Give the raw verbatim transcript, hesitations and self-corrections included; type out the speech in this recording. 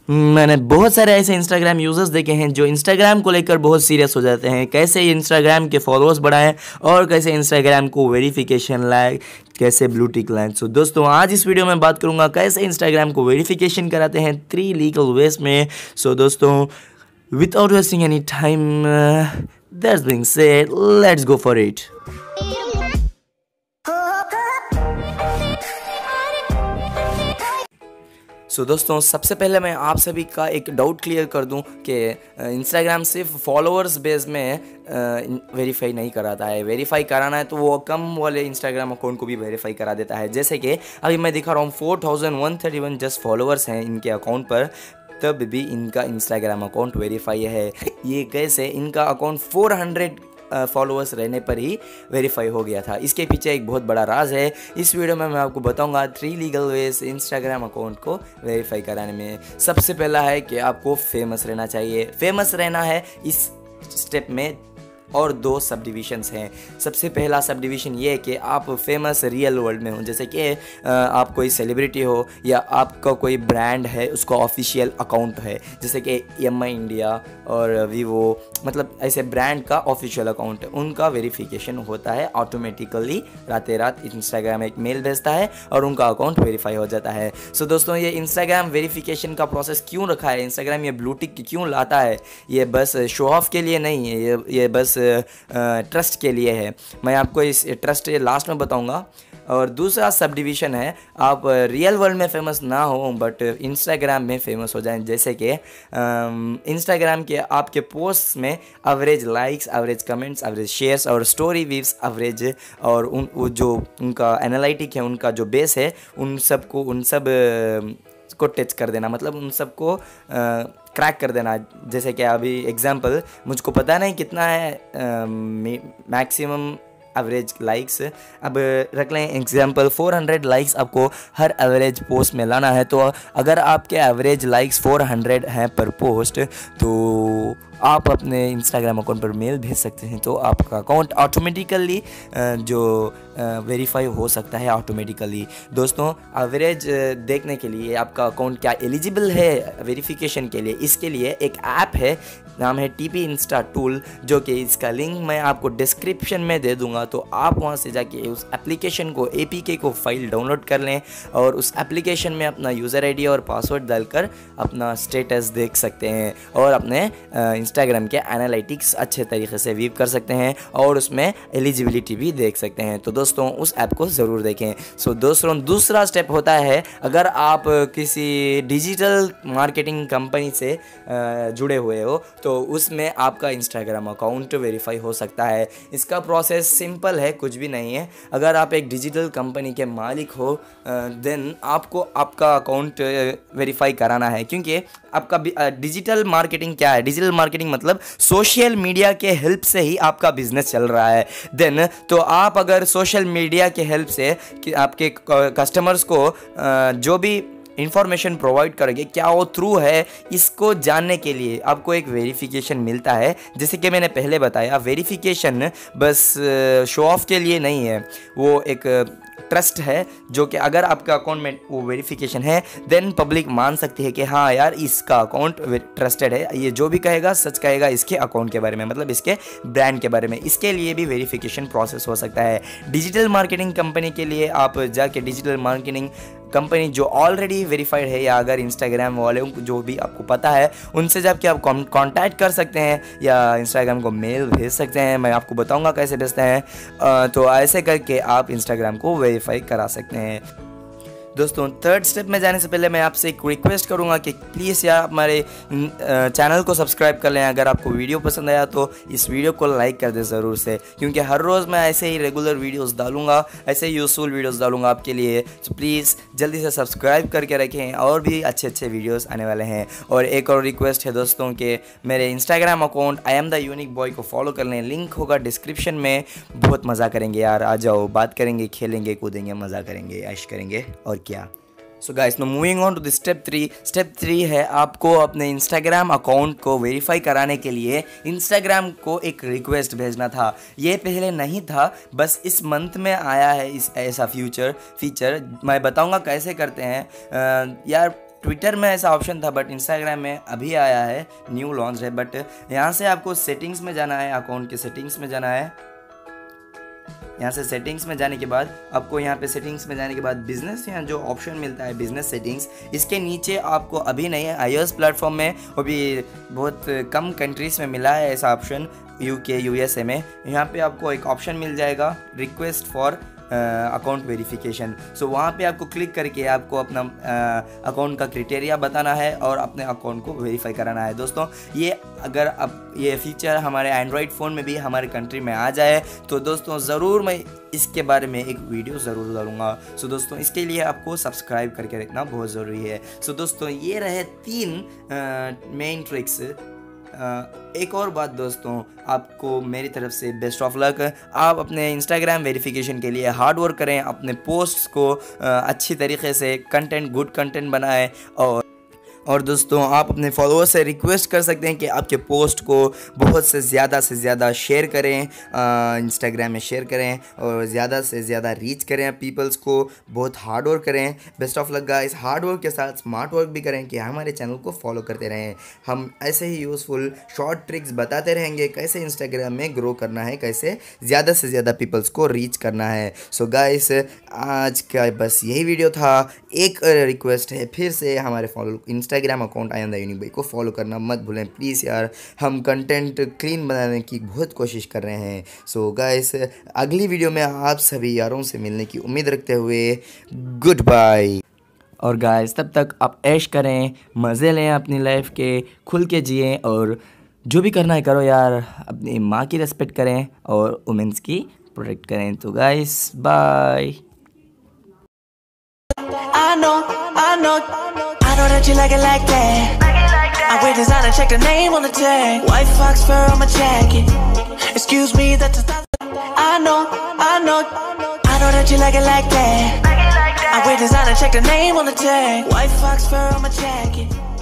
मैंने बहुत सारे ऐसे इंस्टाग्राम यूज़र्स देखे हैं जो इंस्टाग्राम को लेकर बहुत सीरियस हो जाते हैं, कैसे इंस्टाग्राम के फॉलोअर्स बढ़ाएं और कैसे इंस्टाग्राम को वेरिफिकेशन लाए, कैसे ब्लू टिक लाएं। सो दोस्तों, आज इस वीडियो में बात करूंगा कैसे इंस्टाग्राम को वेरिफिकेशन कराते हैं थ्री लीगल वेज में। सो दोस्तों, without wasting any time, that's being said, let's go for it. So so, दोस्तों, सबसे पहले मैं आप सभी का एक डाउट क्लियर कर दूं कि इंस्टाग्राम सिर्फ फॉलोअर्स बेस में वेरीफाई नहीं कराता है। वेरीफाई कराना है तो वो कम वाले इंस्टाग्राम अकाउंट को भी वेरीफाई करा देता है। जैसे कि अभी मैं दिखा रहा हूँ four thousand one thirty one just followers हैं इनके अकाउंट पर, तब भी इनका इंस्टाग्राम अकाउंट वेरीफाई है। ये कैसे? इनका अकाउंट फोर हंड्रेड फॉलोअर्स रहने पर ही वेरीफाई हो गया था। इसके पीछे एक बहुत बड़ा राज है। इस वीडियो में मैं आपको बताऊंगा three legal ways Instagram account को वेरीफाई कराने में। सबसे पहला है कि आपको फेमस रहना चाहिए। फेमस रहना है इस स्टेप में, और दो सब डिविजन्स हैं। सबसे पहला सब डिवीज़न ये है कि आप फेमस रियल वर्ल्ड में हो, जैसे कि आप कोई सेलिब्रिटी हो या आपका कोई ब्रांड है, उसका ऑफिशियल अकाउंट है, जैसे कि एम आई इंडिया और वीवो, मतलब ऐसे ब्रांड का ऑफिशियल अकाउंट है, उनका वेरिफिकेशन होता है ऑटोमेटिकली। रातें रात इंस्टाग्राम एक मेल भेजता है और उनका अकाउंट वेरीफाई हो जाता है। सो so, दोस्तों, ये इंस्टाग्राम वेरिफिकेशन का प्रोसेस क्यों रखा है, इंस्टाग्राम ये ब्लू टिक क्यों लाता है? ये बस शो ऑफ के लिए नहीं है, ये ये बस ट्रस्ट के लिए है। मैं आपको इस ट्रस्ट लास्ट में बताऊंगा। और दूसरा सब डिवीज़न है, आप रियल वर्ल्ड में फेमस ना हो बट इंस्टाग्राम में फेमस हो जाएं। जैसे कि इंस्टाग्राम के आपके पोस्ट में average likes, average comments, average shares और स्टोरी व्यूज एवरेज, और उन वो जो उनका एनालिटिक है, उनका जो बेस है, उन सब को उन सब को टच कर देना, मतलब उन सबको क्रैक कर देना। जैसे कि अभी एग्जांपल, मुझको पता नहीं कितना है मैक्सिमम एवरेज लाइक्स, अब रख लें एग्जांपल फोर हंड्रेड लाइक्स आपको हर एवरेज पोस्ट में लाना है। तो अगर आपके एवरेज लाइक्स फोर हंड्रेड हैं पर पोस्ट, तो आप अपने इंस्टाग्राम अकाउंट पर मेल भेज सकते हैं, तो आपका अकाउंट ऑटोमेटिकली जो वेरीफाई हो सकता है ऑटोमेटिकली। दोस्तों, एवरेज देखने के लिए आपका अकाउंट क्या एलिजिबल है वेरिफिकेशन के लिए, इसके लिए एक ऐप है, नाम है टी पी इंस्टा टूल, जो कि इसका लिंक मैं आपको डिस्क्रिप्शन में दे दूंगा। तो आप वहां से जाके उस एप्लीकेशन को, ए पी के को फाइल डाउनलोड कर लें और उस एप्लीकेशन में अपना यूज़र आई डी और पासवर्ड डालकर अपना स्टेटस देख सकते हैं और अपने इंस्टाग्राम के एनालिटिक्स अच्छे तरीके से व्यू कर सकते हैं और उसमें एलिजिबिलिटी भी देख सकते हैं। तो दोस्तों, उस ऐप को ज़रूर देखें। सो दोस्तों, दूसरा स्टेप होता है, अगर आप किसी डिजिटल मार्केटिंग कंपनी से जुड़े हुए हो तो उसमें आपका इंस्टाग्राम अकाउंट वेरीफाई हो सकता है। इसका प्रोसेस सिंपल है, कुछ भी नहीं है। अगर आप एक डिजिटल कंपनी के मालिक हो, देन आपको आपका अकाउंट वेरीफाई कराना है, क्योंकि आपका डिजिटल मार्केटिंग क्या है? डिजिटल मार्केटिंग मतलब सोशल मीडिया के हेल्प से ही आपका बिजनेस चल रहा है। देन तो आप अगर सोशल मीडिया के हेल्प से कि आपके कस्टमर्स को जो भी इंफॉर्मेशन प्रोवाइड करेंगे, क्या वो ट्रू है, इसको जानने के लिए आपको एक वेरिफिकेशन मिलता है। जैसे कि मैंने पहले बताया, वेरिफिकेशन बस शो ऑफ के लिए नहीं है, वो एक ट्रस्ट है, जो कि अगर आपका अकाउंट में वो वेरिफिकेशन है, देन पब्लिक मान सकती है कि हाँ यार, इसका अकाउंट ट्रस्टेड है, ये जो भी कहेगा सच कहेगा इसके अकाउंट के बारे में, मतलब इसके ब्रांड के बारे में। इसके लिए भी वेरिफिकेशन प्रोसेस हो सकता है। डिजिटल मार्केटिंग कंपनी के लिए आप जाके डिजिटल मार्केटिंग कंपनी जो ऑलरेडी वेरीफाइड है, या अगर इंस्टाग्राम वाले जो भी आपको पता है, उनसे जाके आप कांटेक्ट कर सकते हैं या इंस्टाग्राम को मेल भेज सकते हैं। मैं आपको बताऊंगा कैसे भेजते हैं। तो ऐसे करके आप इंस्टाग्राम को वेरीफाई करा सकते हैं। दोस्तों, थर्ड स्टेप में जाने से पहले मैं आपसे एक रिक्वेस्ट करूंगा कि प्लीज़ यार हमारे चैनल को सब्सक्राइब कर लें। अगर आपको वीडियो पसंद आया तो इस वीडियो को लाइक कर दें ज़रूर से, क्योंकि हर रोज़ मैं ऐसे ही रेगुलर वीडियोस डालूंगा, ऐसे ही यूज़फुल वीडियोस डालूंगा आपके लिए। तो प्लीज़ जल्दी से सब्सक्राइब करके रखें, और भी अच्छे अच्छे वीडियोज़ आने वाले हैं। और एक और रिक्वेस्ट है दोस्तों कि मेरे Instagram account I am the unique boy को फॉलो कर लें, लिंक होगा डिस्क्रिप्शन में। बहुत मज़ा करेंगे यार, आ जाओ, बात करेंगे, खेलेंगे, कूदेंगे, मज़ा करेंगे, ऐश करेंगे, और क्या। So guys, no moving on to the step three. Step three है आपको अपने इंस्टाग्राम अकाउंट को वेरीफाई कराने के लिए इंस्टाग्राम को एक रिक्वेस्ट भेजना था। ये पहले नहीं था, बस इस मंथ में आया है इस ऐसा फ्यूचर फीचर। मैं बताऊंगा कैसे करते हैं। आ, यार ट्विटर में ऐसा ऑप्शन था बट इंस्टाग्राम में अभी आया है, न्यू लॉन्च है। बट यहाँ से आपको सेटिंग्स में जाना है, अकाउंट के सेटिंग्स में जाना है। यहाँ से सेटिंग्स में जाने के बाद आपको यहाँ पे सेटिंग्स में जाने के बाद बिजनेस, यहाँ जो ऑप्शन मिलता है बिजनेस सेटिंग्स, इसके नीचे आपको अभी नहीं है, आईओएस प्लेटफॉर्म में वो भी बहुत कम कंट्रीज़ में मिला है ऐसा ऑप्शन, यूके यूएसए में। यहाँ पे आपको एक ऑप्शन मिल जाएगा request for account verification. So वहाँ पे आपको क्लिक करके आपको अपना अकाउंट का क्राइटेरिया बताना है और अपने अकाउंट को वेरीफाई कराना है। दोस्तों ये अगर अब ये फीचर हमारे एंड्रॉयड फ़ोन में भी हमारे कंट्री में आ जाए तो दोस्तों ज़रूर मैं इसके बारे में एक वीडियो ज़रूर डालूंगा। सो दोस्तों इसके लिए आपको सब्सक्राइब करके रखना बहुत ज़रूरी है। सो दोस्तों ये रहे तीन मेन ट्रिक्स। एक और बात दोस्तों, आपको मेरी तरफ से बेस्ट ऑफ लक। आप अपने इंस्टाग्राम वेरिफिकेशन के लिए हार्ड वर्क करें, अपने पोस्ट्स को अच्छी तरीके से कंटेंट गुड कंटेंट बनाएं और और दोस्तों आप अपने फॉलोअर्स से रिक्वेस्ट कर सकते हैं कि आपके पोस्ट को बहुत से ज़्यादा से ज़्यादा शेयर करें, इंस्टाग्राम में शेयर करें और ज़्यादा से ज़्यादा रीच करें पीपल्स को। बहुत हार्ड वर्क करें। Best of luck guys. Hard work के साथ स्मार्ट वर्क भी करें कि हमारे चैनल को फॉलो करते रहें। हम ऐसे ही यूज़फुल शॉर्ट ट्रिक्स बताते रहेंगे कैसे इंस्टाग्राम में ग्रो करना है, कैसे ज़्यादा से ज़्यादा पीपल्स को रीच करना है। सो गाइस आज का बस यही वीडियो था। एक रिक्वेस्ट है फिर से, हमारे फॉलो इंस्टाग्राम अकाउंट आयंदा यूनिक भाई को फॉलो करना मत भूलें प्लीज़ यार। हम कंटेंट क्लीन बनाने की बहुत कोशिश कर रहे हैं। सो गाइस अगली वीडियो में आप सभी यारों से मिलने की उम्मीद रखते हुए गुड बाय। और गाइस तब तक आप ऐश करें, मज़े लें अपनी लाइफ के, खुल के जिएं और जो भी करना है करो यार। अपनी माँ की रिस्पेक्ट करें और वुमेंस की प्रोटेक्ट करें। तो guys bye. I know, I know, I know that you like it like that. I wear designer, check the name on the tag. White fox fur on my jacket. Excuse me, that's a style. I know, I know, I know that you like it like that. I wear designer, check the name on the tag. White fox fur on my jacket.